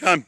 Come.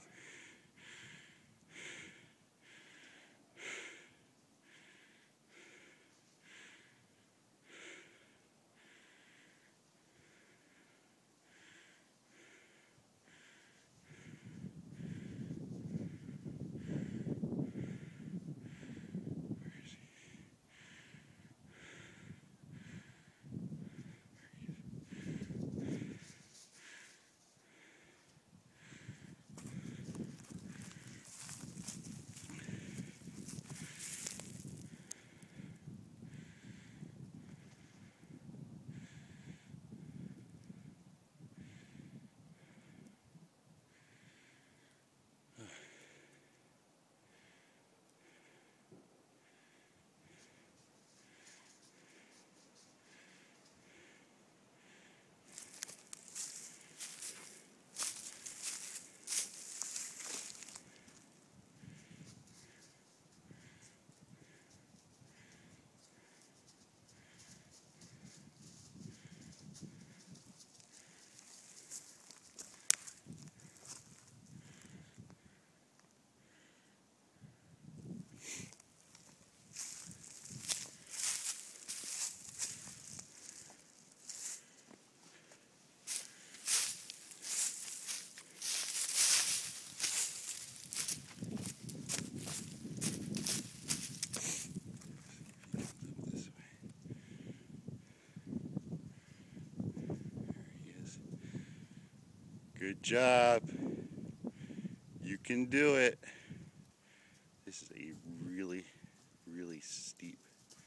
Good job. You can do it. This is a really, really steep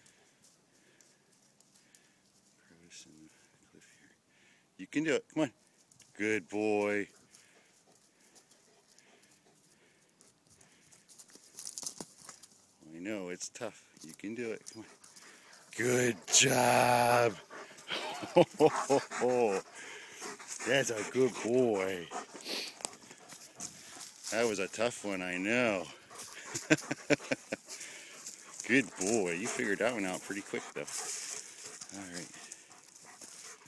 crevice in the cliff here. You can do it. Come on. Good boy. I know, it's tough. You can do it. Come on. Good job. That's a good boy. That was a tough one, I know. Good boy. You figured that one out pretty quick, though. All right.